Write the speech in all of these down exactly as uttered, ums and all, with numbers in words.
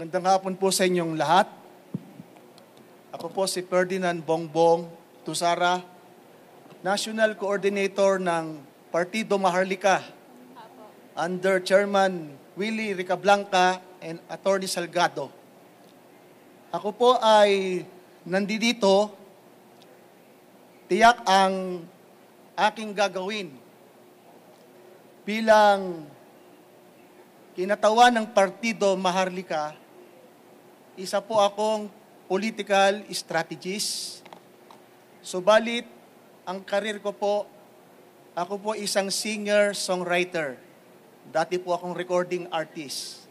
Magandang hapon po sa inyong lahat. Ako po si Ferdinand Bongbong Tusara, National Coordinator ng Partido Maharlika under Chairman Willie Ricablanca and Attorney Salgado. Ako po ay nandito, tiyak ang aking gagawin bilang kinatawan ng Partido Maharlika. Isa po akong political strategist. Subalit, ang karir ko po, ako po isang singer-songwriter. Dati po akong recording artist.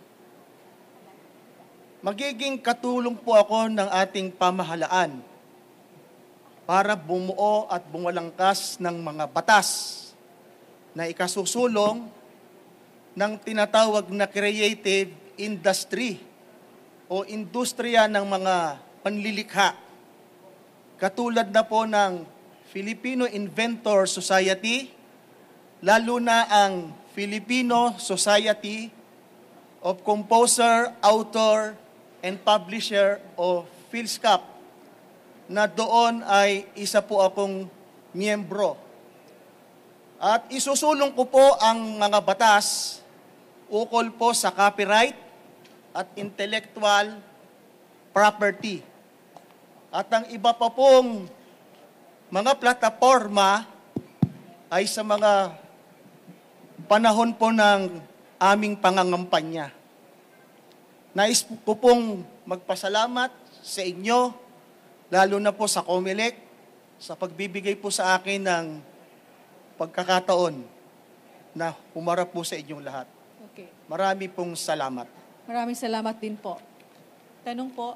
Magiging katulong po ako ng ating pamahalaan para bumuo at bumulangkas ng mga batas na ikasusulong ng tinatawag na creative industry o industriya ng mga panlilikha. Katulad na po ng Filipino Inventor Society, lalo na ang Filipino Society of Composer, Author, and Publisher o PhilSCAP, na doon ay isa po akong miyembro. At isusulong ko po ang mga batas ukol po sa copyright at intellectual property. At ang iba pa pong mga plataforma ay sa mga panahon po ng aming pangangampanya. Nais ko pong magpasalamat sa inyo, lalo na po sa COMELEC, sa pagbibigay po sa akin ng pagkakataon na humarap po sa inyong lahat. Okay. Marami pong salamat. Maraming salamat din po. Tanong po.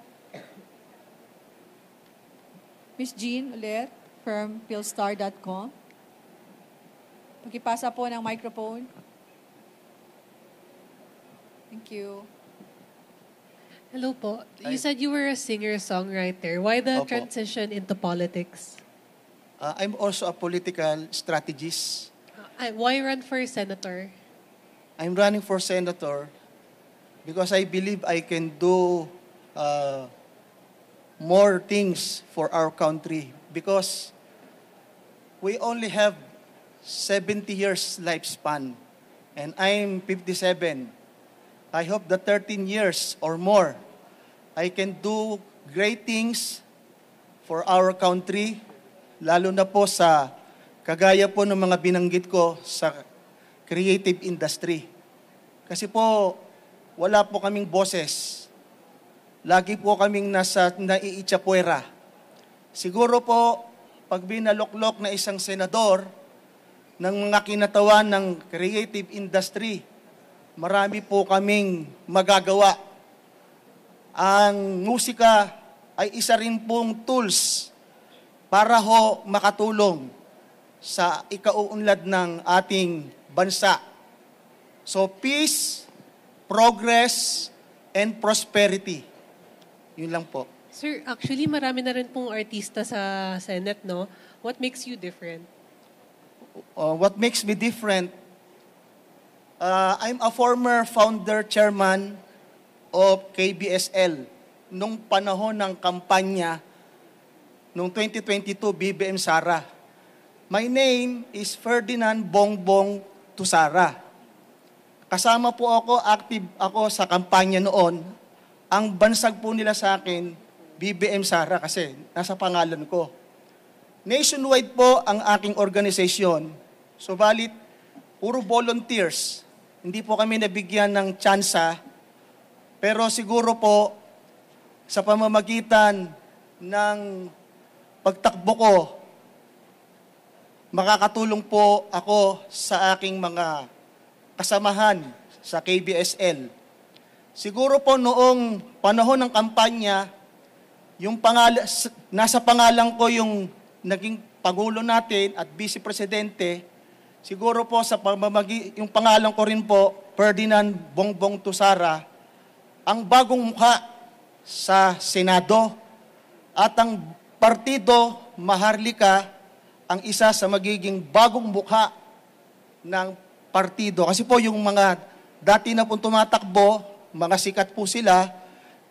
Miss Jean ulit from philstar dot com. Pagkipasa po ng microphone. Thank you. Hello po. You said you were a singer-songwriter. Why the Opo. transition into politics? Uh, I'm also a political strategist. Uh, why run for senator? I'm running for senator because I believe I can do uh, more things for our country because we only have seventy years lifespan and I'm fifty-seven. I hope that thirteen years or more, I can do great things for our country, lalo na po sa kagaya po ng mga binanggit ko sa creative industry. Kasi po, wala po kaming boses. Lagi po kaming nasa naiitsapuera. Siguro po, pag binaloklok na isang senador ng mga kinatawan ng creative industry, marami po kaming magagawa. Ang musika ay isa rin pong tools para ho makatulong sa ikauunlad ng ating bansa. So peace, progress, and prosperity. Yun lang po. Sir, actually marami na rin pong artista sa Senate, no? What makes you different? Uh, what makes me different? Uh, I'm a former founder chairman of K B S L nung panahon ng kampanya nung twenty twenty-two B B M Sara. My name is Ferdinand Bongbong Tusara. Kasama po ako, active ako sa kampanya noon. Ang bansag po nila sa akin, B B M Sara kasi nasa pangalan ko. Nationwide po ang aking organisasyon. Subalit, puro volunteers. Hindi po kami nabigyan ng tsansa. Pero siguro po, sa pamamagitan ng pagtakbo ko, makakatulong po ako sa aking mga kasamahan sa K B S L. Siguro po noong panahon ng kampanya, yung pangal nasa pangalan ko yung naging Pangulo natin at Vice Presidente, siguro po sa pamamagi, yung pangalan ko rin po, Ferdinand Bongbong Tusara, ang bagong mukha sa Senado at ang Partido Maharlika ang isa sa magiging bagong mukha ng partido. Kasi po yung mga dati na pong tumatakbo, mga sikat po sila,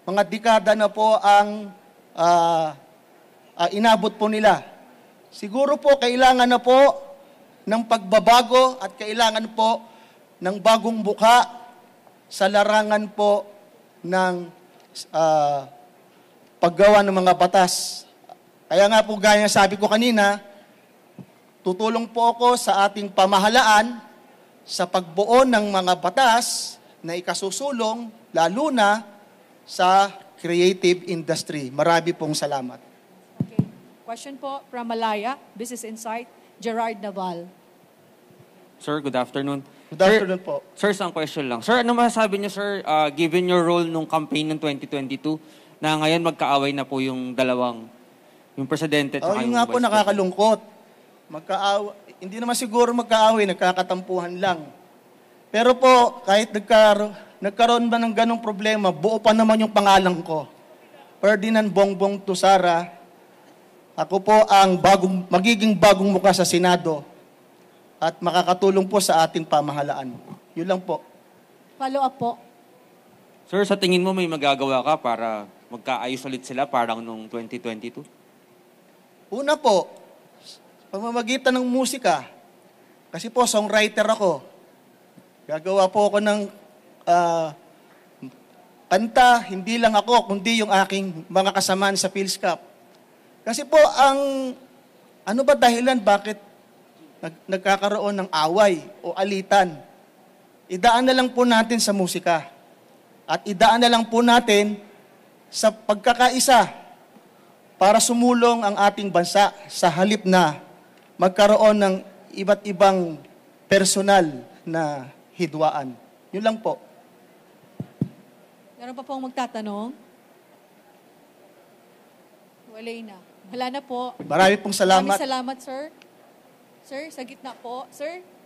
mga dekada na po ang ah, ah, inabot po nila. Siguro po kailangan na po ng pagbabago at kailangan po ng bagong buka sa larangan po ng ah, paggawa ng mga batas. Kaya nga po gaya sabi ko kanina, tutulong po ako sa ating pamahalaan sa pagbuo ng mga batas na ikasusulong lalo na sa creative industry. Marami pong salamat. Okay. Question po from Malaya, Business Insight, Gerard Naval. Sir, good afternoon. Good afternoon po. Sir, isang question lang. Sir, ano masasabi niyo, sir, uh, given your role nung campaign ng twenty twenty-two, na ngayon magkaaway na po yung dalawang, yung presidente at Oh, saka yun yung nga po vice president? nakakalungkot. Magkaaw hindi naman siguro magkaaway, nagkakatampuhan lang. Pero po, kahit nagkaro nagkaroon ba ng ganong problema, buo pa naman yung pangalan ko. Ferdinand Bongbong Tusara. Ako po ang bagong, magiging bagong mukha sa Senado at makakatulong po sa ating pamahalaan. Yun lang po. Follow up po. Sir, sa tingin mo may magagawa ka para magkaayos ulit sila parang nung twenty twenty-two? Una po, pamamagitan ng musika. Kasi po, songwriter ako. Gagawa po ako ng ah, kanta, hindi lang ako, kundi yung aking mga kasamaan sa PhilSCAP. Kasi po, ang ano ba dahilan bakit nag, nagkakaroon ng away o alitan? Idaan na lang po natin sa musika. At idaan na lang po natin sa pagkakaisa para sumulong ang ating bansa sa halip na magkaroon ng iba't ibang personal na hidwaan. Yun lang po. Meron pa pong magtatanong? Wala na. Wala na po. Marami pong salamat. Maraming salamat, sir. Sir, sa gitna po. Sir,